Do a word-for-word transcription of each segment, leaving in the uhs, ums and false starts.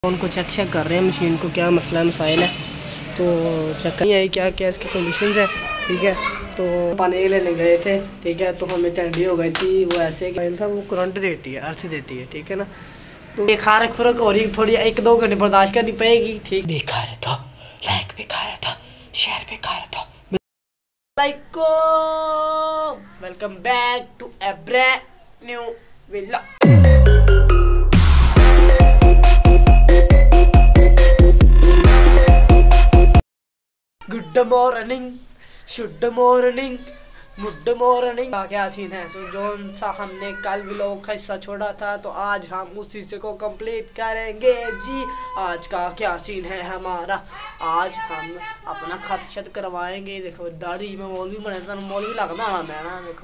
उनको check check कर रहे हैं मशीन को, क्या मसला मसाइल है। तो चेक नहीं आई क्या क्या इसकी कंडीशंस है, ठीक है। तो पानी लेने गए थे, ठीक है, तो हमें ठंडी हो गई थी। वो ऐसे था, वो करंट देती है, अर्थ देती है, ठीक है ना। तो ये खारक खुरक हो रही थोड़ी, एक दो घंटे बर्दाश्त करनी पड़ेगी, ठीक। बेकार है था, लाइक बेकार है था, शेयर बेकार है था। Welcome back to a brand new vlog. Good morning, should morning, good morning. क्या सीन है, सो जोन सा हमने कल व्लॉग का हिस्सा छोड़ा था, तो आज हम उस हिस्से को कंप्लीट करेंगे जी। आज का क्या सीन है हमारा, आज हम अपना खत शत करवाएंगे। देखो दाढ़ी में मौलवी बने, तो मौलवी लगना ना मैं ना, देखो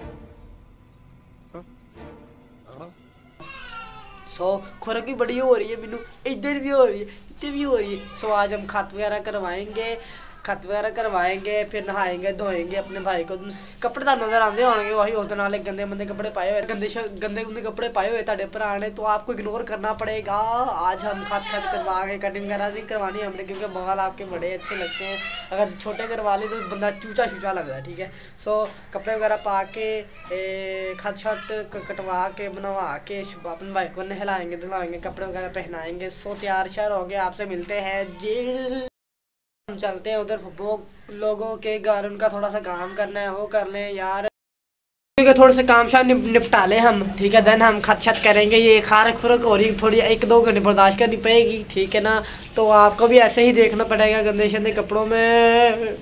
सो खुरक भी बड़ी हो रही है, मैनू इधर भी हो रही है, इतनी भी हो रही है। सो आज हम खत वगैरह करवाएंगे, खत वगैरह करवाएंगे, फिर नहाएंगे धोएंगे अपने भाई को। कपड़े तो नजर आते होंगे, वही उस नाले गंदे मंदे कपड़े पाए हुए, गंदे गंदे गंदे कपड़े पाए हुए ताड़े भरा ने, तो आपको इग्नोर करना पड़ेगा। आज हम खत शत करवा के कटिंग वगैरह भी करवानी है हमने, क्योंकि बाल आपके बड़े अच्छे लगते हैं। अगर छोटे करवा ले तो बंदा चूचा चूचा लगता है, ठीक है। सो कपड़े वगैरह पा के खत शत कटवा के बनवा के अपने भाई को नहलाएंगे धुलाएंगे, कपड़े वगैरह पहनाएंगे। सो तैयार श्यार हो गए, आपसे मिलते हैं जी। हम चलते हैं उधर वो लोगों के घर, उनका थोड़ा सा काम करना है, वो कर लें यार, थोड़े से काम शाम निपटा लें हम, ठीक है। देन हम खत शत करेंगे। ये खारक खुरक हो रही थोड़ी, एक दो घंटे बर्दाश्त करनी पड़ेगी, ठीक है ना। तो आपको भी ऐसे ही देखना पड़ेगा गंदे शंदे कपड़ों में।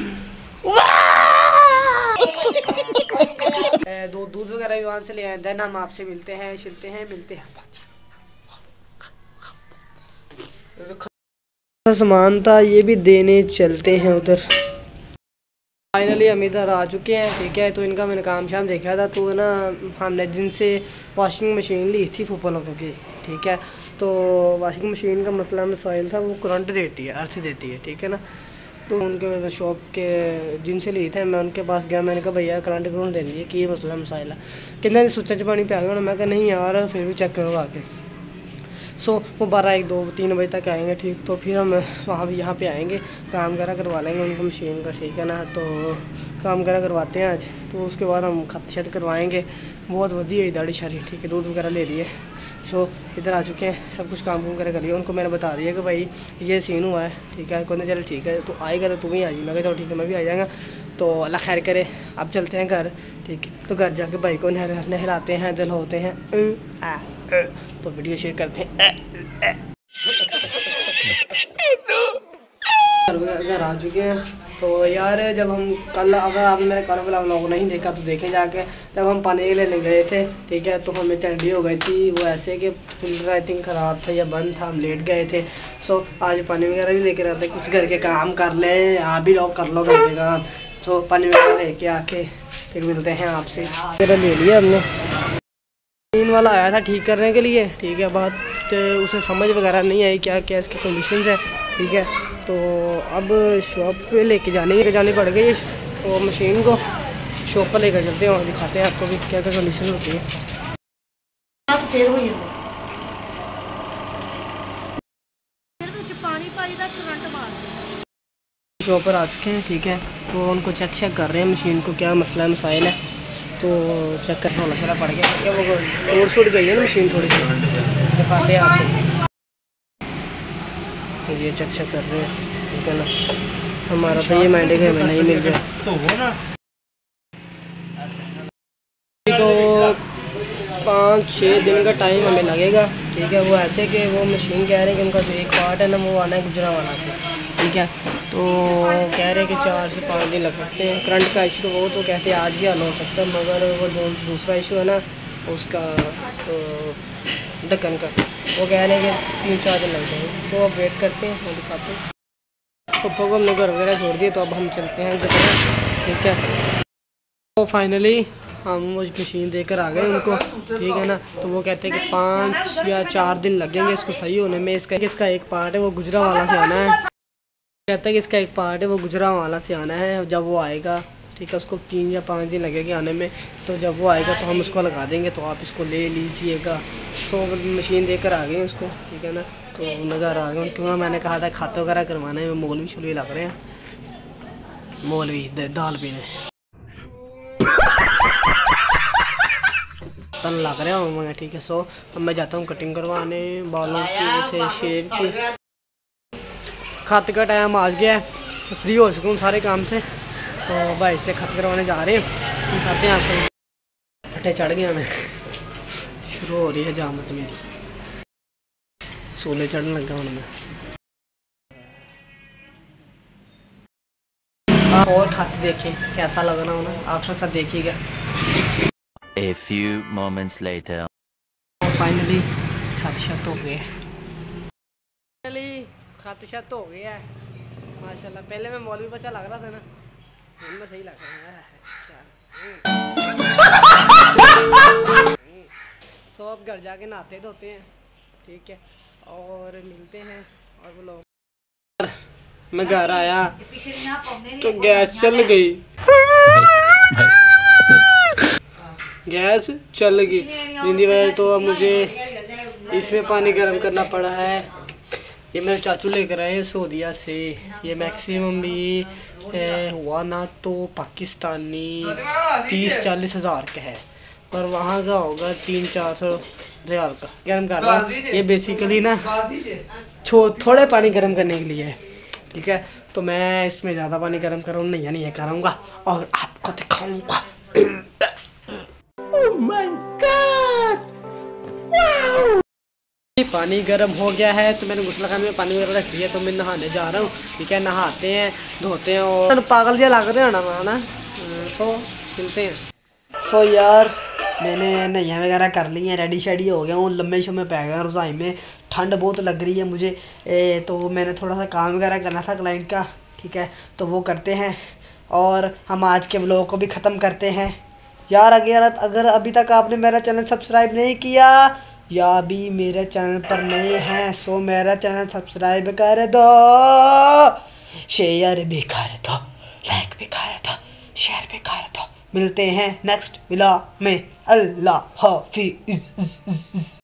दूध दूध वगैरह भी वहां से ले आए। देन हम आपसे मिलते हैं, शिलते हैं, मिलते हैं। सामान था ये भी देने चलते हैं उधर। फाइनली हम इधर आ चुके हैं, ठीक है। तो इनका मैंने काम शाम देखा था, तो ना हमने जिनसे वॉशिंग मशीन ली थी फूफा लोगों की, ठीक है। तो वॉशिंग मशीन का मसला मसाइल था, वो करंट देती है, अर्थ देती है, ठीक है ना। तो उनके शॉप के जिनसे ली थे, मैं उनके पास गया, मैंने कहा भैया करंट करंट दे दिए कि ये मसला मसाइल है। कितने सुच्चा च पानी पे आ गया, मैं कहा नहीं यार फिर भी चेक करो आके। सो so, वो बारह एक दो तीन बजे तक आएंगे, ठीक। तो फिर हम वहाँ भी यहाँ पे आएंगे, काम वगैरह करवा लेंगे उनको मशीन का, ठीक है ना। तो काम वगैरह करवाते हैं आज, तो उसके बाद हम खत शत करवाएंगे। बहुत वधिया दाढ़ी शाड़ी, ठीक है, दूध वगैरह ले लिए। सो so, इधर आ चुके हैं, सब कुछ काम वगैरह कर लिया। उनको मैंने बता दिया कि भाई ये सीन हुआ है, ठीक है। कहते चलो ठीक है, तो आएगा तो तुम ही आ जाइए। मैं कहा चलो ठीक है, मैं भी आ जाएगा। तो अल्लाह खैर करे। अब चलते हैं घर, ठीक है। तो घर जाके भाई को नहला नहलाते हैं, दिल होते हैं। आ, आ, तो वीडियो शेयर करते हैं। घर आ चुके हैं। तो यार जब हम कल, अगर आपने मेरे कल वाला व्लॉग नहीं देखा तो देखें जाके, जब हम पानी लेने गए थे, ठीक है, तो हमें ठंडी हो गई थी। वो ऐसे कि फिल्टर आई थिंक ख़राब था या बंद था, हम लेट गए थे। सो आज पानी वगैरह भी लेकर आते, कुछ घर के काम कर लें, आप भी लोग कर लो घर के काम। सो पानी वगैरह लेके आके फिर मिलते हैं आपसे। वगैरह ले लिया हमने, तीन वाला आया था ठीक करने के लिए, ठीक है। बात उसे समझ वगैरह नहीं आई क्या क्या इसकी कंडीशंस है, ठीक है। तो अब शॉप पे लेके जाने लेके जानी पड़ गई तो मशीन को शॉप पर लेकर चलते हैं और दिखाते हैं आपको भी क्या क्या कंडीशन होती है। तो फिर हुई शॉप पर आ चुके हैं, ठीक है। तो उनको चेक चेक कर रहे हैं मशीन को, क्या मसला मसाइल है। तो चेक करना होना चला पड़ गया, क्या वो टूट फूट गई है ना मशीन थोड़ी सी, दिखाते हैं आपको। तो ये चेक चेक कर रहे हैं, ठीक है ना। हमारा तो ये माइंड है नहीं मिल जाए तो पाँच छः दिन का टाइम हमें लगेगा, ठीक है। वो ऐसे कि वो मशीन कह रहे हैं कि उनका जो एक पार्ट है ना वो आना है गुजरावाला से, ठीक है। तो कह रहे हैं कि चार से पाँच दिन लग सकते हैं। करंट का इशू तो वो तो कहते हैं आज भी हल हो सकता है, मगर वो जो दूसरा इशू है ना उसका तो ढक्कन का, वो कह रहे हैं कि तीन चार दिन लग जाएंगे। तो अब वेट करते हैं, वो दिखाते हैं। पप्पा को हमने घर वगैरह छोड़ दिए, तो अब हम चलते हैं घर, ठीक है। तो फाइनली हम वो मशीन देकर आ गए उनको, ठीक है ना। तो वो कहते हैं कि पाँच या चार दिन लगेंगे इसको सही होने में। इसका इसका एक पार्ट है वो गुजरावाला से आना है, कहता है कि इसका एक पार्ट है वो गुजरावाला से आना है। जब वो आएगा ठीक है। उसको तीन या पाँच दिन लगेंगे आने में, तो जब वो आएगा तो हम उसको लगा देंगे, तो आप इसको ले लीजिएगा। तो मशीन देकर आ गए उसको, ठीक है ना। तो नज़र आ गए क्योंकि मैंने कहा था खाते वगैरह करवाना है, मौलवी शोलवी लग रहे हैं, मौलवी दाल पीने तन लग रहे हैं, ठीक है। सो अब मैं जाता हूँ कटिंग करवाने, बालों की थे शेव की। खत का टाइम आ गया है, फ्री हो चुका हूँ सारे काम से, तो भाई से खत करवाने जा रहे हैं। खाते हैं आपको फटे चढ़ गया मैं, शुरू हो रही है जामत मेरी, सोने चढ़ने लगा हूँ मैं। आप और खत देखें कैसा लग रहा हूँ ना, आप सब खत देखिएगा। A few moments later. Finally खत शत हो गए, फाइनली खत शत हो गया है माशाल्लाह। पहले मैं मौलवी बच्चा लग रहा था ना, मैं सही लग रहा है क्या। सो अब घर जाके नहाते धोते हैं, ठीक है, और मिलते हैं। और वो लोग, मैं घर आया तो गैस चल गई, गैस चल गई जिंदी वजह, तो अब मुझे इसमें पानी गर्म करना पड़ा है। ये मेरे चाचू लेकर आए सऊदीया से, ये मैक्सिमम भी है, हुआ ना तो पाकिस्तानी तीस चालीस हज़ार का है, पर वहाँ का होगा तीन चार सौ रियाल का। गर्म कर रहा ये बेसिकली ना छो थोड़े पानी गर्म करने के लिए है, ठीक है। तो मैं इसमें ज़्यादा पानी गर्म करूँ नहीं नहीं करूँगा और आपको दिखाऊंगा। Oh my God! Wow! पानी गर्म हो गया है, तो मैंने गुस्लखाने में पानी वगैरह रख दिया, तो मैं नहाने जा रहा हूँ, ठीक है। नहाते हैं धोते हैं, और पागल जैसा लग रहे हो ना ना, तो मिलते हैं। सो यार मैंने नैया वगैरह कर ली है, रेडी शेडी हो गया हूँ, लम्बे शम्बे पै गया रज़ाई में, ठंड बहुत लग रही है मुझे। ए, तो मैंने थोड़ा सा काम वगैरह करना था क्लाइंट का, ठीक है, तो वो करते हैं और हम आज के व्लॉग को भी ख़त्म करते हैं। यार अगर अगर अभी तक आपने मेरा चैनल सब्सक्राइब नहीं किया या अभी मेरे चैनल पर नए हैं, सो मेरा चैनल सब्सक्राइब कर दो, शेयर भी कर दो, लाइक भी कर दो, शेयर भी कर दो। मिलते हैं नेक्स्ट व्लॉग में, अल्लाह हाफिज़।